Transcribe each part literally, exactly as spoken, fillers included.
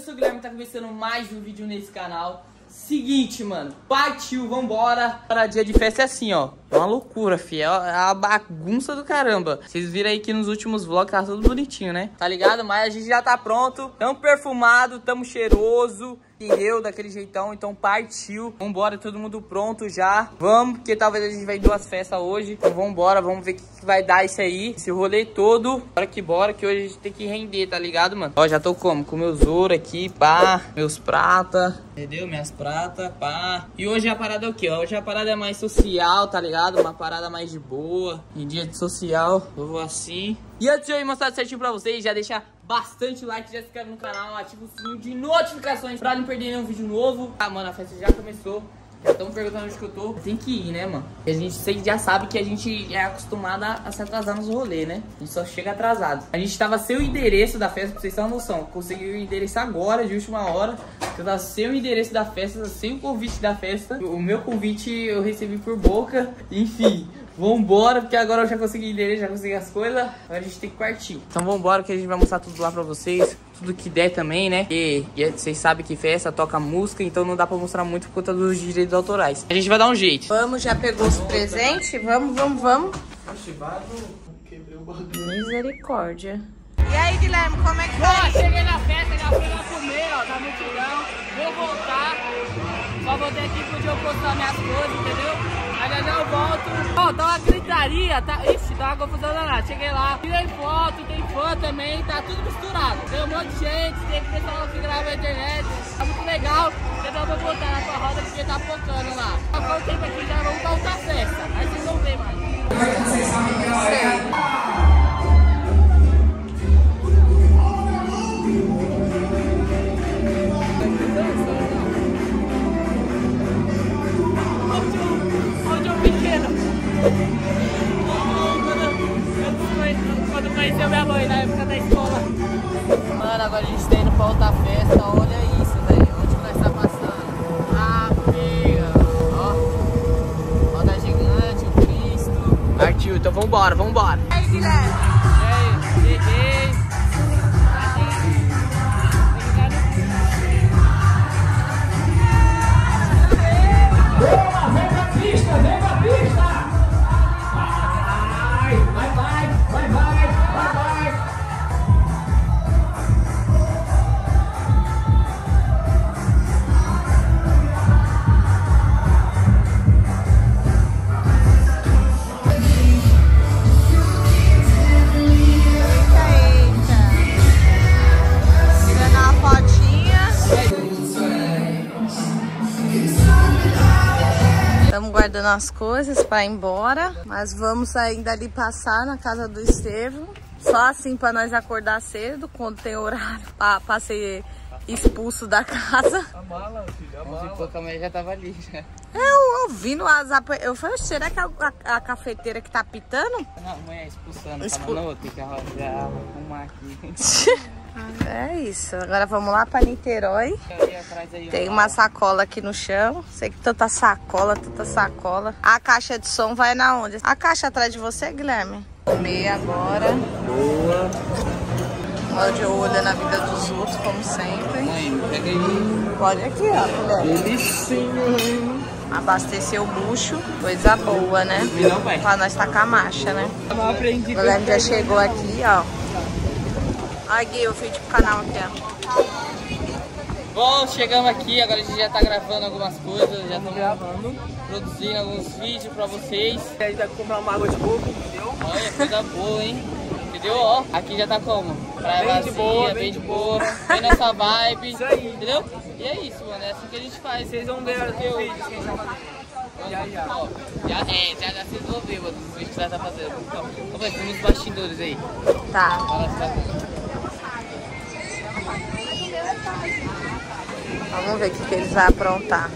sou o Guilherme, tá começando mais um vídeo nesse canal. Seguinte, mano, partiu, vambora. Para dia de festa é assim, ó, é uma loucura, fi, é a bagunça do caramba. Vocês viram aí que nos últimos vlogs tá tudo bonitinho, né? Tá ligado? Mas a gente já tá pronto, tamo perfumado, tamo cheiroso, entendeu? Daquele jeitão, então partiu. Vambora, todo mundo pronto já. Vamos, porque talvez a gente vai em duas festas hoje. Então vambora, vamos ver o que, que vai dar isso aí, esse rolê todo. Bora que bora, que hoje a gente tem que render, tá ligado, mano? Ó, já tô como? Com meus ouro aqui, pá, meus prata, entendeu? Minhas prata, pá. E hoje a parada é o quê? Hoje a parada é mais social, tá ligado? Uma parada mais de boa. Em dia de social, eu vou assim. E antes de eu mostrar certinho pra vocês, já deixa bastante like, já se inscreve no canal, ativa o sininho de notificações pra não perder nenhum vídeo novo. Ah, mano, a festa já começou. Já estão perguntando onde que eu tô. Tem que ir, né, mano? E a gente vocês já sabe que a gente é acostumado a se atrasar nos rolês, né? A gente só chega atrasado. A gente tava sem o endereço da festa, pra vocês terem uma noção. Consegui o endereço agora, de última hora. Eu tava sem o endereço da festa, sem o convite da festa. O meu convite eu recebi por boca. Enfim, vambora, porque agora eu já consegui o endereço, já consegui as coisas. Agora a gente tem que partir. Então vambora, que a gente vai mostrar tudo lá pra vocês. Tudo que der também, né? E, e vocês sabem que festa toca música, então não dá pra mostrar muito por conta dos direitos autorais. A gente vai dar um jeito. Vamos, já pegou os presentes? Vamos, vamos, vamos. Misericórdia. E aí, Guilherme, como é que tá? Ó, cheguei na festa, já fui lá comer, ó, na multidão. Vou voltar. Só voltei aqui pro dia eu postar minhas coisas, entendeu? Aí já já eu volto. Ó, tá uma gritaria, tá... Ixi, tá uma confusão danada. Cheguei lá, tirei foto, tem fã também, tá tudo misturado. Tem um monte de gente, tem pessoal que grava na internet. Tá muito legal. Então eu vou voltar na sua roda porque tá focando lá. Agora o tempo aqui, já vamos pra outra festa. Aí vocês vão ver, mano. Vocês sabem. Quando conheceu minha mãe na época da escola. Mano, agora a gente tá indo pra outra festa. Olha isso, velho. Onde que nós tá passando? Ah, pega. Ó. Roda gigante, o Cristo. Partiu, então vambora, vambora. E aí, Guilherme? E aí, cheguei. Vem pra pista, vem pra pista! Vai, vai, vai, vai, vai, vai! Estamos guardando as coisas para ir embora, mas vamos ainda ali passar na casa do Estevão. Só assim para nós acordar cedo, quando tem horário para ser expulso da casa. A mala, filho, a mala. A mãe já tava ali, já. Eu ouvindo as... Eu falei, será que a, a, a cafeteira que tá pitando? Não, a mãe é expulsando. Expu... Não, tem que arrumar aqui. É isso, agora vamos lá para Niterói. Tem uma sacola aqui no chão. Sei que tanta sacola, tanta sacola. A caixa de som vai na onde? A caixa atrás de você, Guilherme? Comer agora. Boa. Modo de olho na vida dos outros, como sempre. Mãe, pega aí. Pode aqui, ó, Guilherme. Delicinho. Abastecer o bucho, coisa boa, né? Não, pai. Pra nós tacar a marcha, né? Eu aprendi. O Guilherme já chegou aqui, ó. Olha, Gui, o vídeo pro canal aqui, ó. Bom, chegamos aqui, agora a gente já tá gravando algumas coisas, já estamos gravando, produzindo alguns vídeos pra vocês. A gente vai comprar uma água de coco, entendeu? Olha, coisa boa, hein? Entendeu? Ó, aqui já tá como? Praia Bem vazia, de boa, bem, bem de de boa, boa. bem nessa vibe, Isso aí. entendeu? E é isso, mano, é assim que a gente faz. Vocês vão ver os Entendeu? vídeos que a gente vai fazer. Já, já. Ó, já, é, já, já vocês vão ver, mano, os vídeos que nós tá fazendo. Então, vamos ver, tem uns bastidores aí. Tá. Olha só. Vamos ver o que, que eles vão aprontar.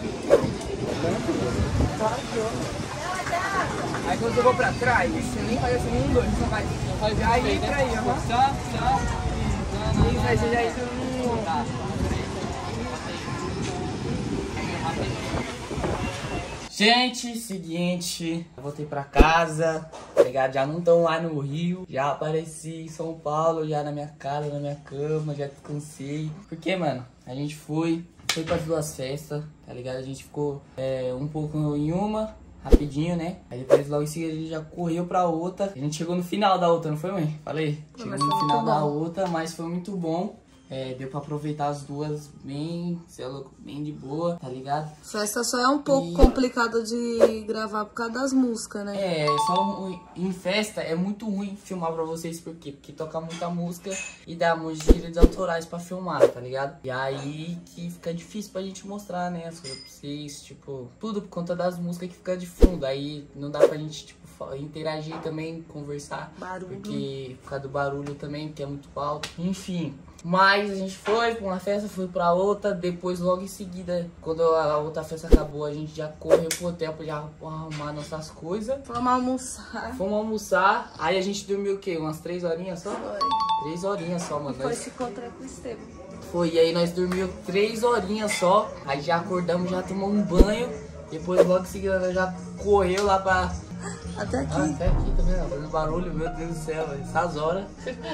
Aí quando eu vou pra trás, você nem faz assim, um, dois, só faz. Aí entra aí, aham. Só, só. Isso, aí você já entra no... Tá. Gente, seguinte, eu voltei pra casa, tá ligado? Já não tão lá no Rio, já apareci em São Paulo, já na minha casa, na minha cama, já descansei. Porque, mano, a gente foi, foi pras duas festas, tá ligado? A gente ficou é, um pouco em uma, rapidinho, né? Aí depois logo em seguida a gente já correu pra outra. A gente chegou no final da outra, não foi, mãe? Falei? Chegou no final da outra, mas foi muito bom. É, deu pra aproveitar as duas bem, sei lá, bem de boa, tá ligado? Festa só é um pouco e... complicada de gravar por causa das músicas, né? É, só em festa é muito ruim filmar pra vocês, por quê? Porque toca muita música e dá muitos direitos autorais pra filmar, tá ligado? E aí que fica difícil pra gente mostrar, né, as coisas pra vocês, tipo, tudo por conta das músicas que fica de fundo. Aí não dá pra gente, tipo, interagir também, conversar. Barulho. Porque, por causa do barulho também, que é muito alto. Enfim. Mas a gente foi pra uma festa, foi pra outra. Depois, logo em seguida, quando a outra festa acabou, a gente já correu pro hotel pra já arrumar nossas coisas. Fomos almoçar. Fomos almoçar. Aí a gente dormiu o quê? Umas três horinhas só? Foi. Três horinhas só, mano. Depois nós... se encontrei com o Estevam. Foi, e aí nós dormimos três horinhas só. Aí já acordamos, já tomamos um banho. Depois, logo em seguida, nós já correu lá pra... Até aqui. Ah, até aqui também, ó, fazendo barulho, meu Deus do céu, véio, essas horas.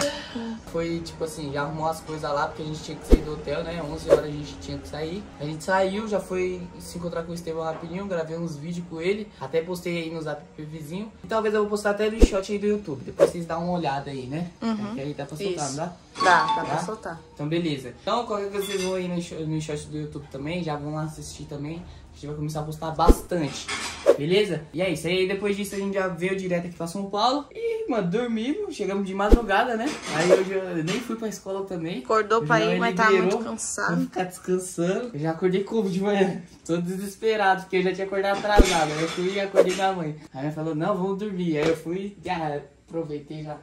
Foi tipo assim, já arrumou as coisas lá, porque a gente tinha que sair do hotel, né? onze horas a gente tinha que sair. A gente saiu, já foi se encontrar com o Estevam rapidinho, gravei uns vídeos com ele. Até postei aí no Zap vizinho. E talvez eu vou postar até no shot aí do YouTube. Depois vocês dão uma olhada aí, né? Uhum. Que aí dá pra soltar, Isso. não dá? Dá, dá pra soltar. Então beleza. Então qualquer coisa vocês vão aí no, no shot do YouTube também, já vão lá assistir também. A gente vai começar a postar bastante, beleza? E é isso, aí depois disso a gente já veio direto aqui pra São Paulo. E, mano, dormimos, chegamos de madrugada, né? Aí hoje eu nem fui pra escola também. Acordou pra ir, mas tá muito cansado. Vou ficar descansando. Eu já acordei como de manhã? Tô desesperado, porque eu já tinha acordado atrasado. Aí eu fui e acordei minha mãe. Aí ela falou, não, vamos dormir. Aí eu fui, já aproveitei, já...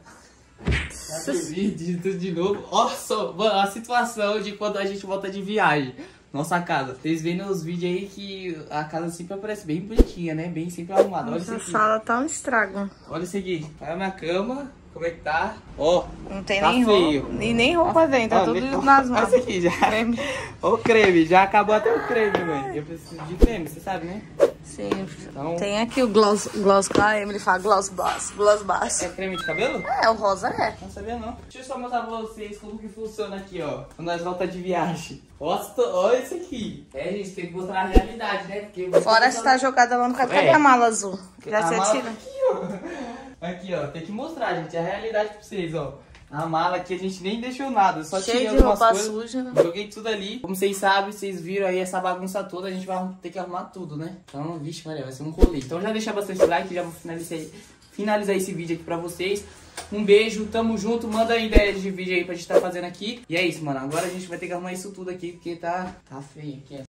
Já dormi de tudo de novo. Nossa, mano, a situação de quando a gente volta de viagem. Nossa casa. Vocês veem nos vídeos aí que a casa sempre aparece bem bonitinha, né? Bem sempre arrumada. Olha isso aqui. A sala tá um estrago. Olha isso aqui. Olha a minha cama. Como é que tá? Ó. Não tem tá nem feio. roupa. E nem roupa dentro. Tá ó, tudo ó, nas mãos. Olha isso aqui já. Creme. Ó o creme. Já acabou até o creme, mãe. Eu preciso de creme, você sabe, né? Sim. Então... Tem aqui o gloss, gloss a Emily fala gloss boss, gloss boss. É creme de cabelo? É, o rosa é. Não sabia não. Deixa eu só mostrar pra vocês como que funciona aqui, ó. Quando nós voltamos de viagem. Nossa, olha isso aqui. É, gente, tem que mostrar a realidade, né? Porque fora se tá jogada lá no canto. Cadê a mala azul? Já a você mala tira? Aqui, ó. Aqui, ó. Tem que mostrar, gente, a realidade pra vocês, ó. A mala aqui a gente nem deixou nada, só cheio tirei de algumas roupa coisas, suja, né? joguei tudo ali. Como vocês sabem, vocês viram aí essa bagunça toda, a gente vai ter que arrumar tudo, né? Então, vixe, Maria, vai ser um rolê. Então já deixa bastante like, já vou finalizar, finalizar esse vídeo aqui pra vocês. Um beijo, tamo junto, manda aí ideias de vídeo aí pra gente tá fazendo aqui. E é isso, mano, agora a gente vai ter que arrumar isso tudo aqui, porque tá, tá feio aqui, ó.